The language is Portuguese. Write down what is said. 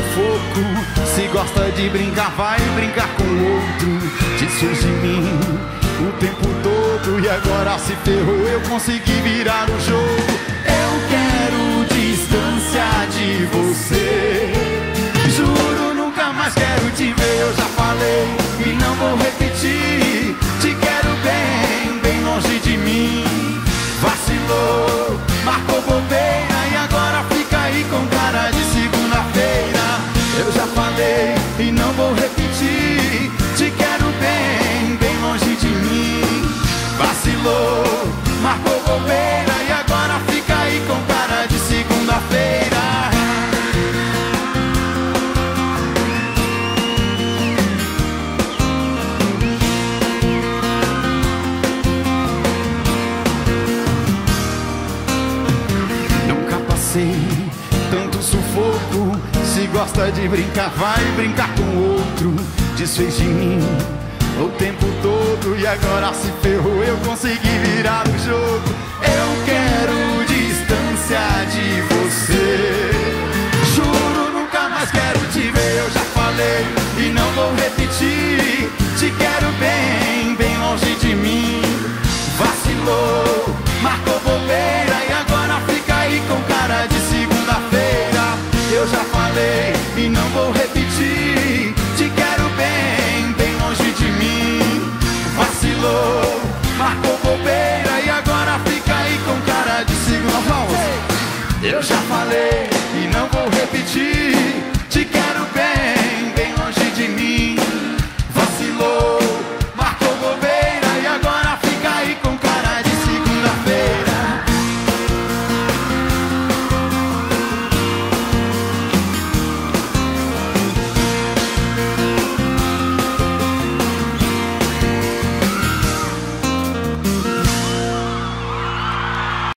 sufoco. Se gosta de brincar, vai brincar com outro. Desfez de mim o tempo todo e agora se ferrou. Eu consegui virar o jogo. Eu quero distância de você. Juro, nunca mais quero te ver. Eu já falei e não vou repetir. Te quero bem, bem longe de mim. Vacilou, marcou bobeira e agora fica aí com cara de segunda-feira. Eu já falei e não vou repetir. Te quero bem, bem longe de mim. Vacilou, marcou bobeira e agora fica aí com cara de segunda-feira. Nunca passei tanto sufoco. Se gosta de brincar, vai brincar com outro. Desfez de mim o tempo todo e agora se ferrou. Eu consegui virar o jogo. Eu quero distância de você. Juro, nunca mais quero te ver. Eu já falei e não vou repetir. Te quero bem, bem longe de mim. Vacilou, marcou bobeira e agora fica aí com cara de segunda-feira. Eu já falei e não vou repetir. Te quero bem, bem longe de mim. Vacilou, marcou bobeira e agora fica aí com cara de segunda-feira. Eu já falei